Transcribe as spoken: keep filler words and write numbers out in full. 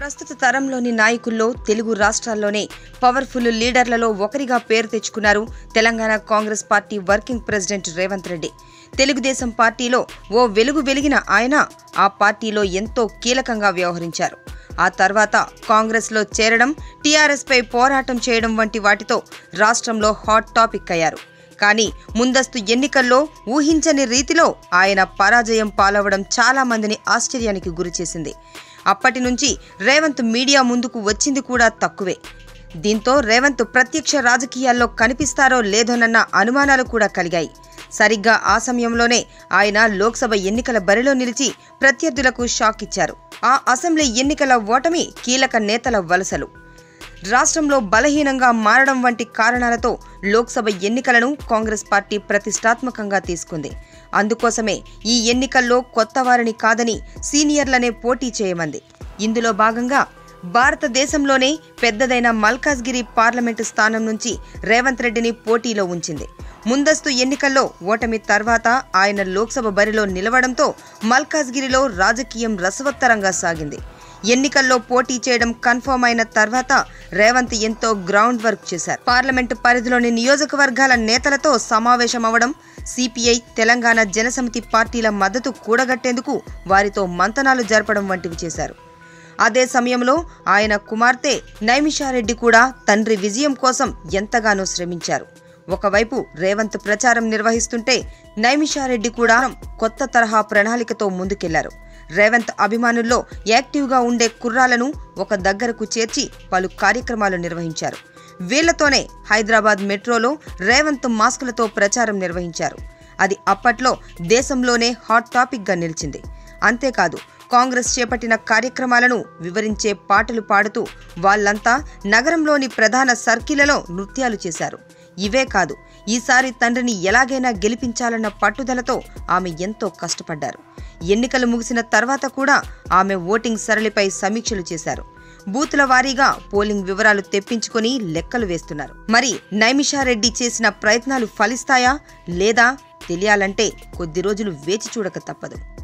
ప్రస్తుత తరంలోని నాయకుల్లో తెలుగు రాష్ట్రాల్లోనే పవర్ఫుల్ లీడర్లలో ఒకరిగా పేరు తెచ్చుకున్నారు Telangana Congress party working president Revanth Reddy. Telugu Desam పార్టీలో ఓ వెలుగు వెలిగిన ఆయన ఆ పార్టీలో ఎంతో కీలకంగా వ్యవహరించారు. ఆ తర్వాత కాంగ్రెస్లో చేరడం, టీఆర్ఎస్ పై పోరాటం చేయడం వంటి వాటితో రాష్ట్రంలో హాట్ టాపిక్ అయ్యారు. కానీ ముందస్తు ఎన్నికల్లో ఊహించని రీతిలో ఆయన పరాజయం పాలవడం చాలా మందిని ఆశ్చర్యానికి గురిచేసింది. అప్పటి నుంచి రేవంత్ మీడియా ముందుకు వచ్చింది కూడా తక్కువే. దీంతో రేవంత్ ప్రత్యక్ష రాజకీయాల్లో కనిపిస్తారో లేదోనన్న అనుమానాలు కూడా కలిగాయి. సరిగ్గా ఆ సమయంలోనే ఆయన లోక్సభ ఎన్నికల బరిలో నిలిచి ప్రత్యర్థులకు షాక్ ఇచ్చారు. ఆ అసెంబ్లీ ఎన్నికల ఓటమి, కీలక నేతల వలసలు, రాష్ట్రంలో బలహీనంగా మారడం వంటి కారణాలతో లోక్సభ ఎన్నికలను కాంగ్రెస్ పార్టీ ప్రతిష్టాత్మకంగా తీసుకుంది. అందుకోసమే ఈ ఎన్నికల్లో కొత్త వారిని కాదని సీనియర్లనే పోటీ చేయమంది. ఇందులో భాగంగా భారతదేశంలోనే పెద్దదైన మల్కాజ్గిరి పార్లమెంటు స్థానం నుంచి రేవంత్ రెడ్డిని పోటీలో ఉంచింది. ముందస్తు ఎన్నికల్లో ఓటమి తర్వాత ఆయన లోక్సభ బరిలో నిలవడంతో మల్కాజ్గిరిలో రాజకీయం రసవత్తరంగా సాగింది. ఎన్నికల్లో పోటీ చేయడం కన్ఫర్మ్ అయిన తర్వాత రేవంత్ ఎంతో గ్రౌండ్ వర్క్ చేశారు. పార్లమెంటు పరిధిలోని నియోజకవర్గాల నేతలతో సమావేశమవడం, సిపిఐ, తెలంగాణ జనసమితి పార్టీల మద్దతు కూడగట్టేందుకు వారితో మంతనాలు జరపడం వంటివి చేశారు. అదే సమయంలో ఆయన కుమార్తె నైమిషా రెడ్డి కూడా తండ్రి విజయం కోసం ఎంతగానో శ్రమించారు. ఒకవైపు రేవంత్ ప్రచారం నిర్వహిస్తుంటే నైమిషా రెడ్డి కూడా కొత్త తరహా ప్రణాళికతో ముందుకెళ్లారు. రేవంత్ అభిమానుల్లో యాక్టివ్గా ఉండే కుర్రాలను ఒక దగ్గరకు చేర్చి పలు కార్యక్రమాలు నిర్వహించారు. వీళ్లతోనే హైదరాబాద్ మెట్రోలో రేవంత్ మాస్కులతో ప్రచారం నిర్వహించారు. అది అప్పట్లో దేశంలోనే హాట్ టాపిక్గా నిలిచింది. అంతేకాదు, కాంగ్రెస్ చేపట్టిన కార్యక్రమాలను వివరించే పాటలు పాడుతూ వాళ్లంతా నగరంలోని ప్రధాన సర్కిళ్లలో నృత్యాలు చేశారు. ఇవే కాదు, ఈసారి తండ్రిని ఎలాగైనా గెలిపించాలన్న పట్టుదలతో ఆమె ఎంతో కష్టపడ్డారు. ఎన్నికలు ముగిసిన తర్వాత కూడా ఆమె ఓటింగ్ సరళిపై సమీక్షలు చేశారు. బూతుల వారీగా పోలింగ్ వివరాలు తెప్పించుకొని లెక్కలు వేస్తున్నారు. మరి నైమిషా రెడ్డి చేసిన ప్రయత్నాలు ఫలిస్తాయా లేదా తెలియాలంటే కొద్ది రోజులు వేచి చూడక తప్పదు.